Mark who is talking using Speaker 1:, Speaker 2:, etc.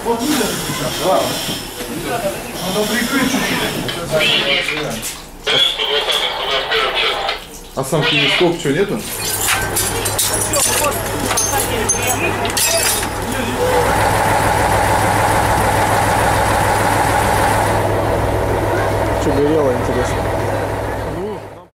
Speaker 1: Вот видно сейчас, да. Надо прикрыть чуть-чуть.
Speaker 2: А сам кинескоп что, нету?
Speaker 3: Что горело, интересно?